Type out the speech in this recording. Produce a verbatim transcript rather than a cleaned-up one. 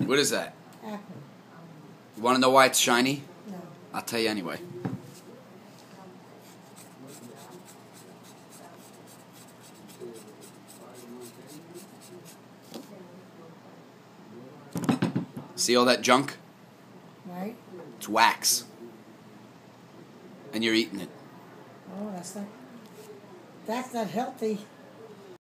What is that? Apple. You want to know why it's shiny? No. I'll tell you anyway. See all that junk? Right? It's wax. And you're eating it. Oh, that's not. That's not healthy.